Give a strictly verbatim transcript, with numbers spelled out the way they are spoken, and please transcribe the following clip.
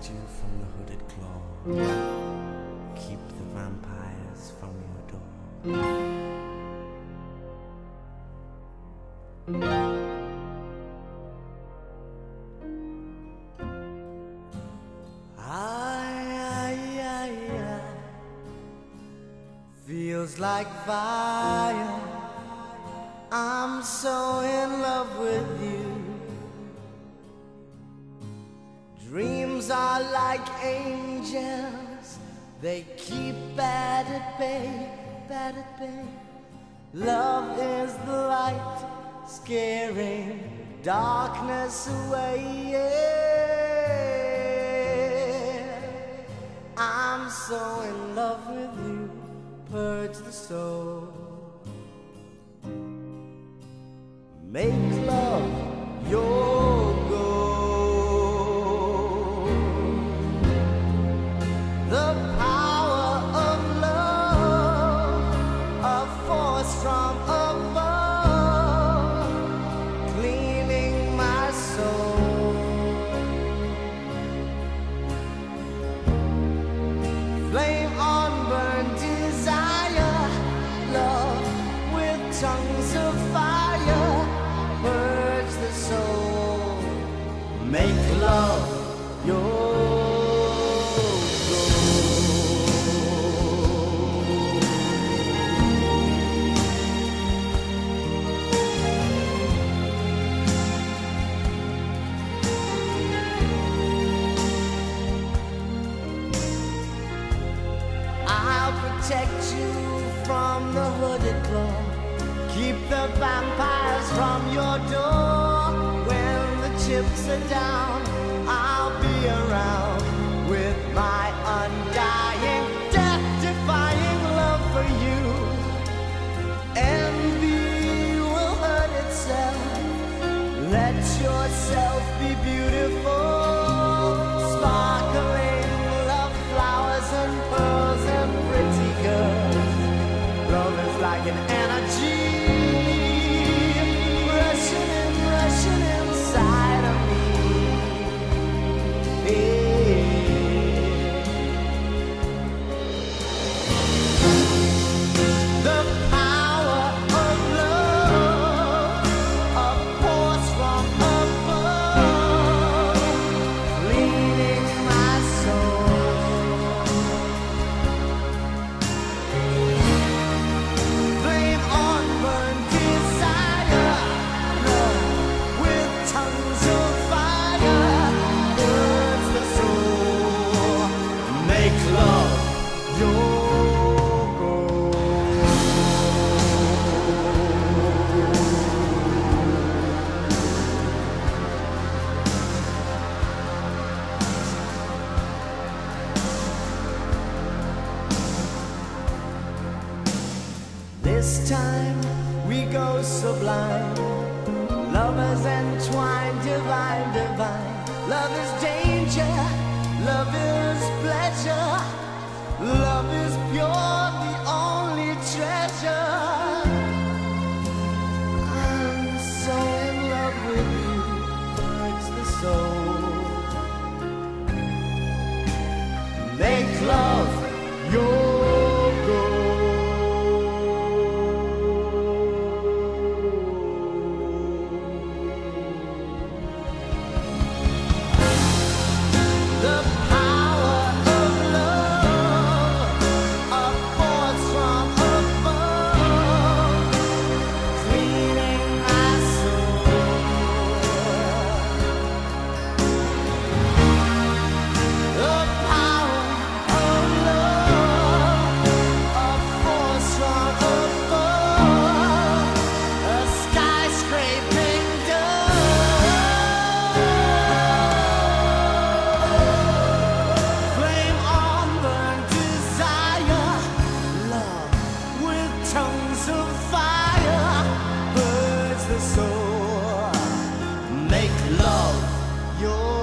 protect you from the hooded claw. Keep the vampires from your door. Feels like fire. I'm so in love with you. Dreams are like angels. They keep bad at bay, bad at bay. Love is the light, scaring darkness away. Yeah. I'm so in love with you. Purge the soul. Make love your goal. The power of love, a force from above, cleaning my soul. Flame on burn desire, love with tongues of fire, purge the soul, make love your protect you from the hooded claw. Keep the vampires from your door. When the chips are down, I'll be around with my undying, death-defying love for you. Envy will hurt itself. Let yourself be beautiful. Sparkling love flowers and pearls and pretty girls. Love is like an energy rushing and rushing inside of me. Yeah. The power of love, a force from above, leading my soul. Flame on burn desire, love with tongues of fire, burns the soul, make love your goal. This time we go sublime, lovers entwined, divine, divine. Love is danger, love is pleasure, love is pure, the only treasure. I'm so in love with you, hurts the soul. Make love your goal. The power of love, a force from above, cleaning my soul. The power of love, a force from above, a skyscraping dove. Flame on burn desire, love with tongues of fire, burns the soul, make love your